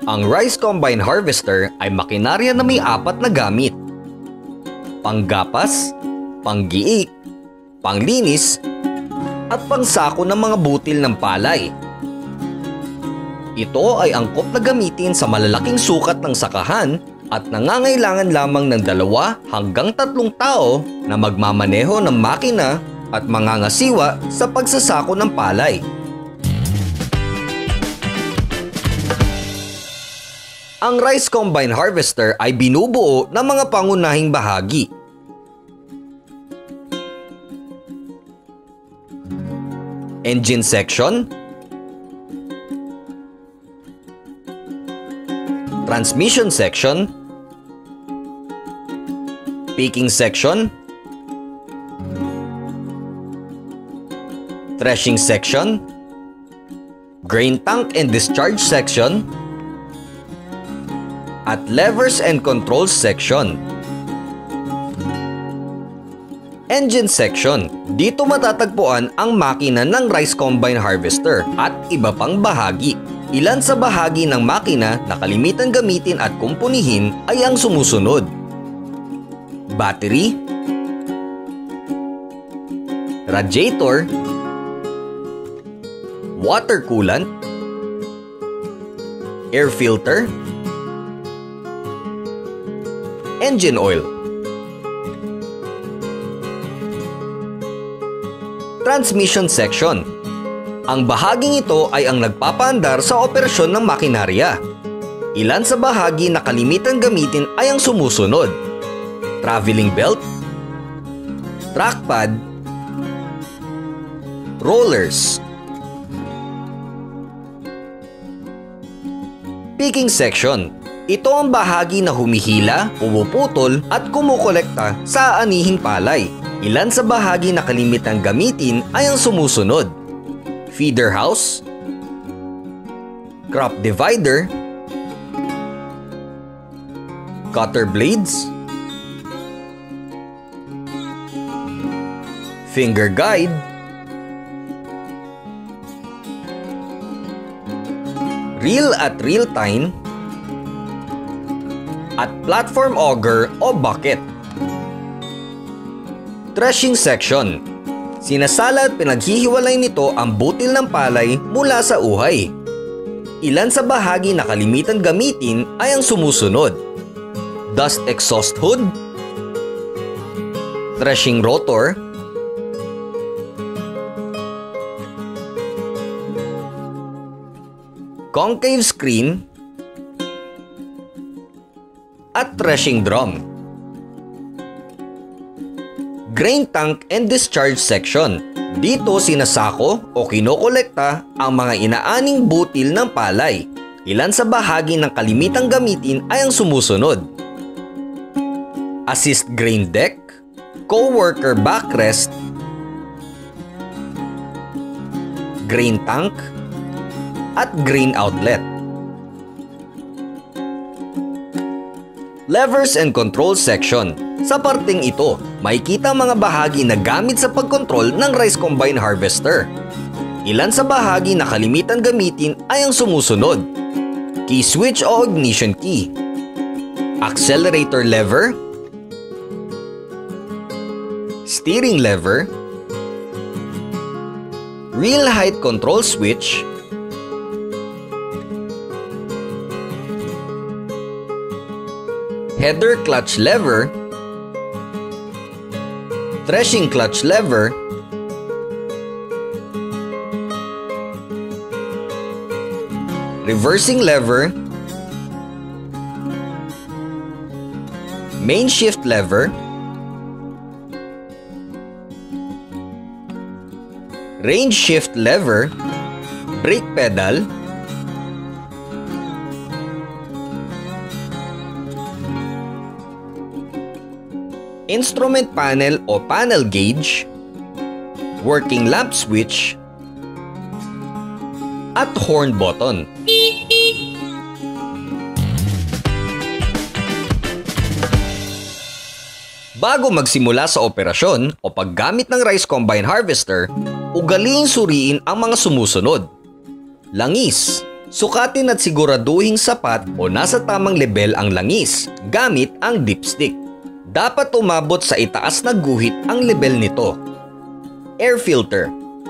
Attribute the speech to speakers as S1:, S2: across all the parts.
S1: Ang Rice Combine Harvester ay makinarya na may 4 na gamit: panggapas, panggiik, panglinis, at pangsako ng mga butil ng palay. Ito ay angkop na gamitin sa malalaking sukat ng sakahan at nangangailangan lamang ng 2 hanggang 3 tao na magmamaneho ng makina at mangangasiwa sa pagsasako ng palay. Ang Rice Combine Harvester ay binubuo ng mga pangunahing bahagi: engine section, transmission section, picking section, threshing section, grain tank and discharge section, at levers and controls section. Engine section. Dito matatagpuan ang makina ng Rice Combine Harvester at iba pang bahagi. Ilan sa bahagi ng makina na kalimitan gamitin at kumpunihin ay ang sumusunod: battery, radiator, water coolant, air filter, engine oil. Transmission section. Ang bahaging ito ay ang nagpapaandar sa operasyon ng makinarya. Ilan sa bahagi na kalimitan gamitin ay ang sumusunod: traveling belt, trackpad, rollers. Picking section. Ito ang bahagi na humihila, pumuputol at kumukolekta sa aanihing palay. Ilan sa bahagi na kalimitan gamitin ay ang sumusunod: feeder house, crop divider, cutter blades, finger guide, reel at reel tine, at platform auger o bucket. Threshing section. Sinasala at pinaghihiwalay nito ang butil ng palay mula sa uhay. Ilan sa bahagi na kalimitan gamitin ay ang sumusunod: dust exhaust hood, threshing rotor, concave screen, at threshing drum. Grain tank and discharge section. Dito sinasako o kinokolekta ang mga inaaning butil ng palay. Ilan sa bahagi ng kalimitang gamitin ay ang sumusunod: assist grain deck, co-worker backrest, grain tank, at grain outlet. Levers and control section. Sa parteng ito, makikita ang mga bahagi na gamit sa pagkontrol ng Rice Combine Harvester. Ilan sa bahagi na kalimitan gamitin ay ang sumusunod: key switch o ignition key, accelerator lever, steering lever, reel height control switch, header clutch lever, threshing clutch lever, reversing lever, main shift lever, range shift lever, brake pedal, instrument panel o panel gauge, working lamp switch, at horn button. Bago magsimula sa operasyon o paggamit ng Rice Combine Harvester, ugaliing suriin ang mga sumusunod: langis, Sukatin at siguraduhing sapat o nasa tamang level ang langis gamit ang dipstick. Dapat umabot sa itaas na guhit ang level nito. Air filter.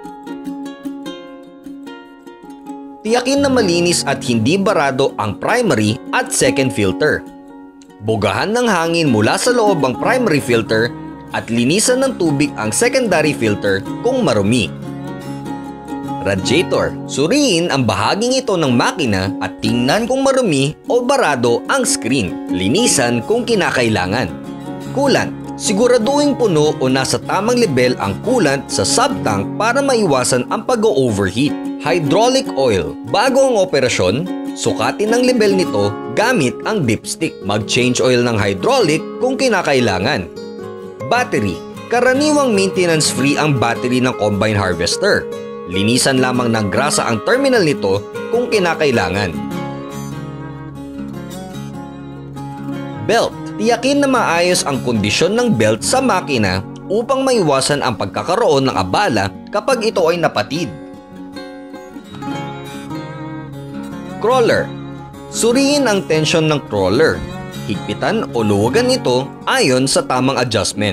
S1: Tiyakin na malinis at hindi barado ang primary at second filter. Bugahan ng hangin mula sa loob ang primary filter at linisan ng tubig ang secondary filter kung marumi. Radiator. Suriin ang bahaging ito ng makina at tingnan kung marumi o barado ang screen. Linisan kung kinakailangan. Coolant. Siguraduhin puno o nasa tamang level ang coolant sa subtank para maiwasan ang pag-overheat. Hydraulic oil. Bago ang operasyon, sukatin ang level nito gamit ang dipstick. Mag-change oil ng hydraulic kung kinakailangan. Battery. Karaniwang maintenance-free ang battery ng combine harvester. Linisan lamang ng grasa ang terminal nito kung kinakailangan. Belt. Tiyakin na maayos ang kondisyon ng belt sa makina upang maiwasan ang pagkakaroon ng abala kapag ito ay napatid. Crawler. Suriin ang tensyon ng crawler. Higpitan o luwagan ito ayon sa tamang adjustment.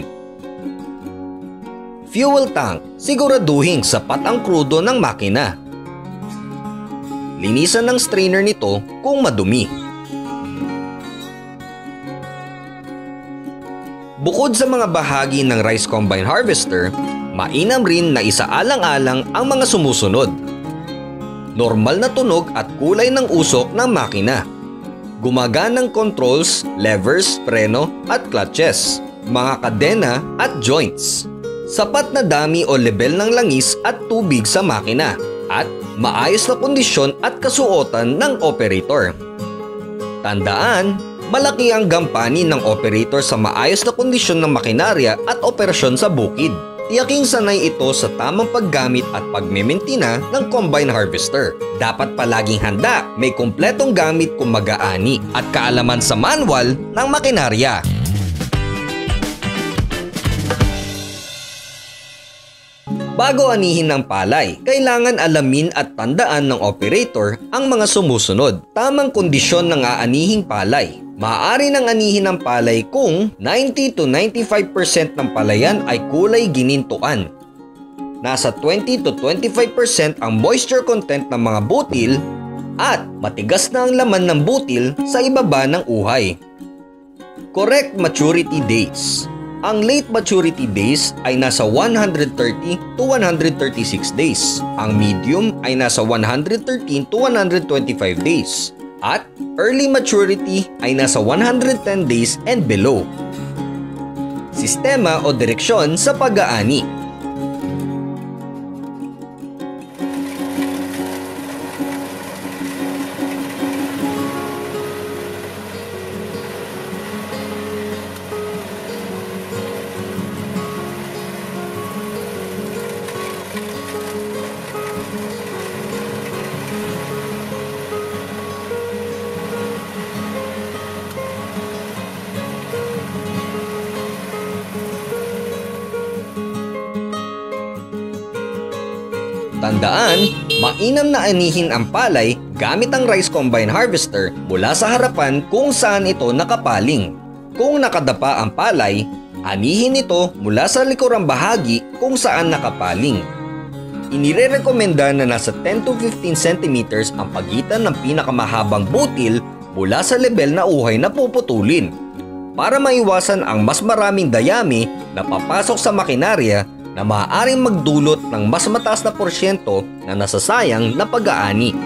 S1: Fuel tank. Siguraduhin sapat ang krudo ng makina. Linisan ng strainer nito kung madumi. Bukod sa mga bahagi ng rice combine harvester, mainam rin na isaalang-alang ang mga sumusunod. Normal na tunog at kulay ng usok ng makina. Gumaganang controls, levers, preno at clutches, mga kadena at joints. Sapat na dami o level ng langis at tubig sa makina at maayos na kondisyon at kasuotan ng operator. Tandaan, malaki ang gampanin ng operator sa maayos na kondisyon ng makinarya at operasyon sa bukid. Tiyaking sanay ito sa tamang paggamit at pagmementina ng combine harvester. Dapat palaging handa, may kumpletong gamit kung mag-aani at kaalaman sa manual ng makinarya. Bago anihin ng palay, kailangan alamin at tandaan ng operator ang mga sumusunod. Tamang kondisyon ng aanihing palay. Maaari nang anihin ng palay kung 90 to 95% ng palayan ay kulay ginintuan. Nasa 20 to 25% ang moisture content ng mga butil at matigas na ang laman ng butil sa ibaba ng uhay. Correct maturity days. Ang late maturity days ay nasa 130 to 136 days. Ang medium ay nasa 113 to 125 days. At early maturity ay nasa 110 days and below. Sistema o direksyon sa pag-aani. Tandaan, mainam na anihin ang palay gamit ang rice combine harvester mula sa harapan kung saan ito nakapaling. Kung nakadapa ang palay, anihin ito mula sa likurang bahagi kung saan nakapaling. Inirerekomenda na nasa 10 to 15 cm ang pagitan ng pinakamahabang butil mula sa level na uhay na puputulin para maiwasan ang mas maraming dayami na papasok sa makinarya na maaaring magdulot ng mas mataas na porsyento na nasasayang na pag-aani.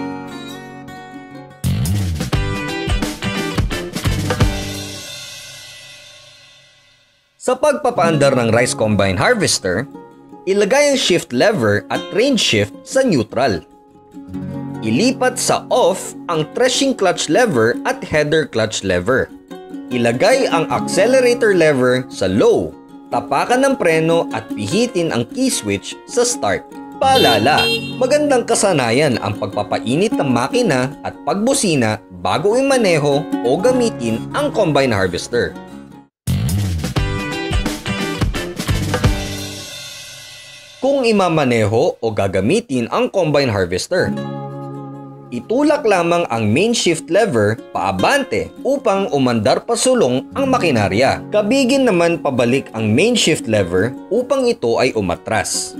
S1: Sa pagpapaandar ng rice combine harvester, ilagay ang shift lever at range shift sa neutral. Ilipat sa off ang threshing clutch lever at header clutch lever. Ilagay ang accelerator lever sa low. Tapakan ng preno at pihitin ang key switch sa start. Paalala, magandang kasanayan ang pagpapainit ng makina at pagbusina bago imaneho o gamitin ang combine harvester. Kung imamaneho o gagamitin ang combine harvester, Itulak lamang ang main shift lever paabante upang umandar pasulong ang makinarya. Kabigin naman pabalik ang main shift lever upang ito ay umatras.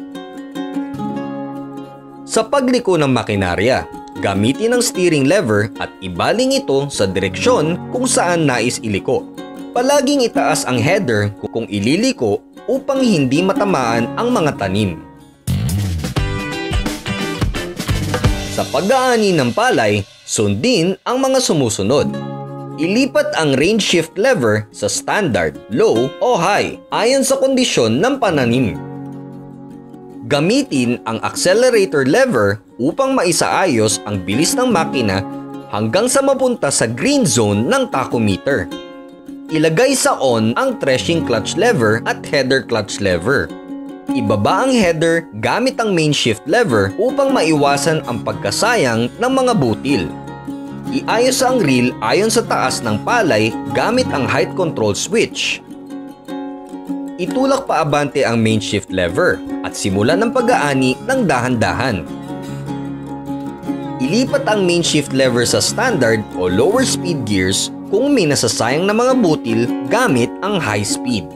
S1: Sa pagliko ng makinarya, gamitin ang steering lever at ibaling ito sa direksyon kung saan nais iliko. Palaging itaas ang header kung ililiko upang hindi matamaan ang mga tanim. Sa pag-aani ng palay, sundin ang mga sumusunod. Ilipat ang range shift lever sa standard, low o high ayon sa kondisyon ng pananim. Gamitin ang accelerator lever upang maisaayos ang bilis ng makina hanggang sa mapunta sa green zone ng tachometer. Ilagay sa on ang threshing clutch lever at header clutch lever. Ibaba ang header gamit ang main shift lever upang maiwasan ang pagkasayang ng mga butil. Iayos ang reel ayon sa taas ng palay gamit ang height control switch. Itulak paabante ang main shift lever at simulan ng pag-aani ng dahan-dahan. Ilipat ang main shift lever sa standard o lower speed gears kung may nasasayang na mga butil gamit ang high speed.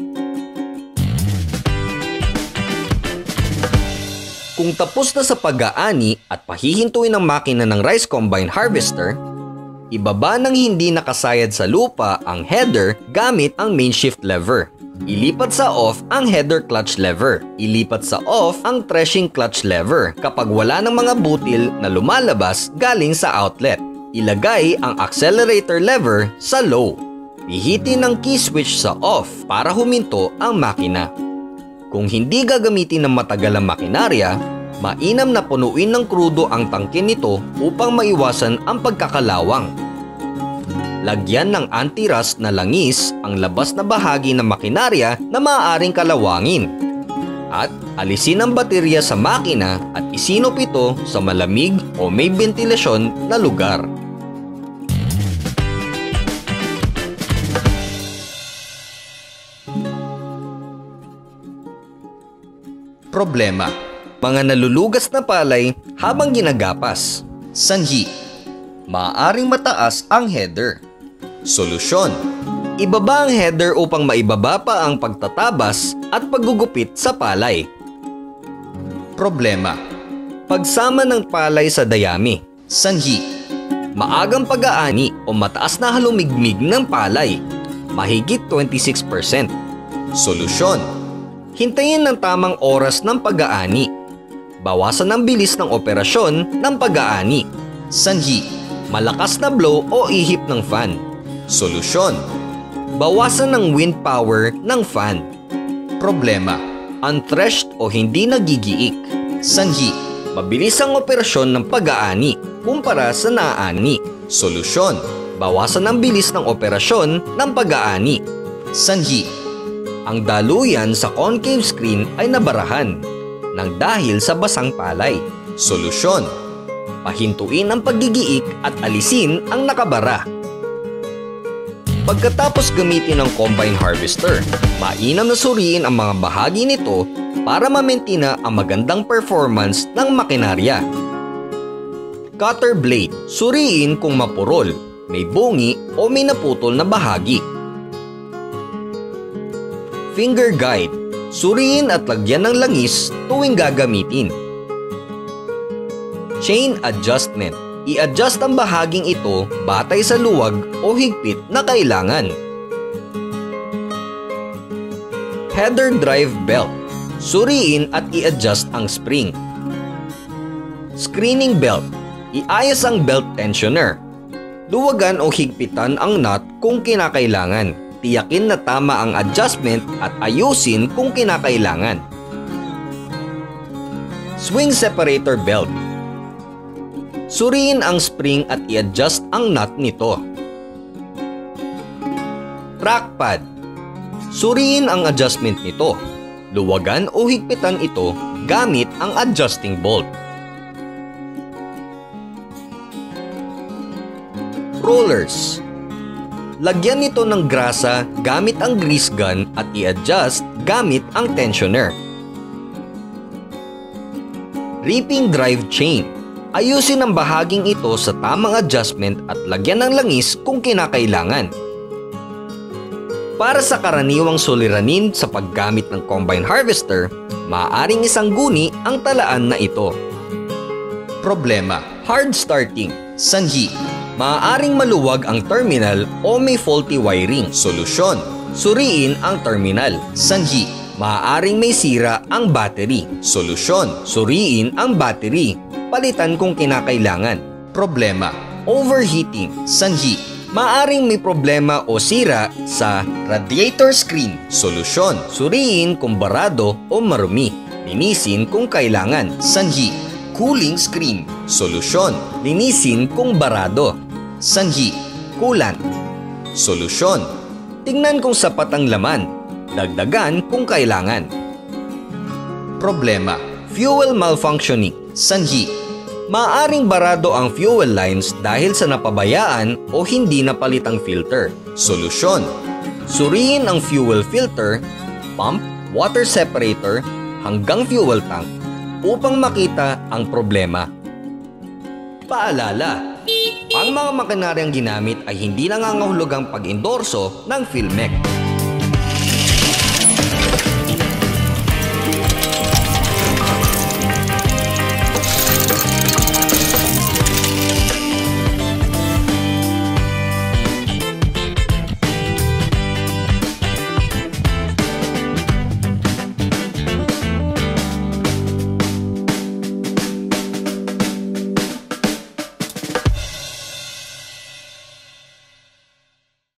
S1: Kung tapos na sa pag-aani at pahihintuin ang makina ng rice combine harvester, ibaba ng hindi nakasayad sa lupa ang header gamit ang main shift lever. Ilipat sa off ang header clutch lever. Ilipat sa off ang threshing clutch lever kapag wala ng mga butil na lumalabas galing sa outlet. Ilagay ang accelerator lever sa low. Pihitin ang key switch sa off para huminto ang makina. Kung hindi gagamitin ng matagal ang makinarya, mainam na punuin ng krudo ang tangke nito upang maiwasan ang pagkakalawang. Lagyan ng anti-rust na langis ang labas na bahagi ng makinarya na maaaring kalawangin. At alisin ang baterya sa makina at isinop ito sa malamig o may ventilasyon na lugar. Problema: mga nalulugas na palay habang ginagapas. Sanhi: maaaring mataas ang header. Solusyon: ibaba ang header upang maibaba pa ang pagtatabas at paggugupit sa palay. Problema: pagsama ng palay sa dayami. Sanhi: maagang pag-aani o mataas na halumigmig ng palay, mahigit 26%. Solusyon: hintayin ng tamang oras ng pag-aani. Bawasan ang bilis ng operasyon ng pag-aani. Sanhi: malakas na blow o ihip ng fan. Solusyon: bawasan ng wind power ng fan. Problema: unthreshed o hindi nagigiik. Sanhi: mabilis ang operasyon ng pag-aani kumpara sa naaani. Solusyon: bawasan ang bilis ng operasyon ng pag-aani. Sanhi: ang daluyan sa concave screen ay nabarahan nang dahil sa basang palay. Solusyon: pahintuin ang paggigiik at alisin ang nakabara. Pagkatapos gamitin ang combine harvester, mainam na suriin ang mga bahagi nito para ma-maintain ang magandang performance ng makinarya. Cutter blade, suriin kung mapurol, may bungi o may naputol na bahagi. Finger guide, suriin at lagyan ng langis tuwing gagamitin. Chain adjustment, i-adjust ang bahaging ito batay sa luwag o higpit na kailangan. Header drive belt, suriin at i-adjust ang spring. Screening belt, iayos ang belt tensioner. Luwagan o higpitan ang nut kung kinakailangan. Tiyakin na tama ang adjustment at ayusin kung kinakailangan. Swing separator belt, suriin ang spring at i-adjust ang nut nito. Trackpad, suriin ang adjustment nito. Luwagan o higpitan ito gamit ang adjusting bolt. Rollers, lagyan nito ng grasa gamit ang grease gun at i-adjust gamit ang tensioner. Reaping drive chain, Ayusin ang bahaging ito sa tamang adjustment at lagyan ng langis kung kinakailangan. Para sa karaniwang suliranin sa paggamit ng combine harvester, maaaring isang guni ang talaan na ito.
S2: Problema.
S1: Hard starting.
S2: Sanhi.
S1: Maaaring maluwag ang terminal o may faulty wiring.
S2: Solusyon.
S1: Suriin ang terminal.
S2: Sanhi.
S1: Maaaring may sira ang battery.
S2: Solusyon.
S1: Suriin ang battery. Palitan kung kinakailangan.
S2: Problema.
S1: Overheating.
S2: Sanhi.
S1: Maaaring may problema o sira sa radiator screen.
S2: Solusyon.
S1: Suriin kung barado o marumi. Linisin kung kailangan.
S2: Sanhi.
S1: Cooling screen.
S2: Solusyon.
S1: Linisin kung barado.
S2: Sanhi.
S1: Coolant.
S2: Solusyon.
S1: Tingnan kung sapat ang laman. Dagdagan kung kailangan.
S2: Problema.
S1: Fuel malfunctioning.
S2: Sanhi.
S1: Maaaring barado ang fuel lines dahil sa napabayaan o hindi napalit ang filter.
S2: Solusyon.
S1: Suriin ang fuel filter, pump, water separator, hanggang fuel tank upang makita ang problema. Paalala, ang mga makinaryang ginamit ay hindi nangangahulugang pag-endorso ng PHilMech.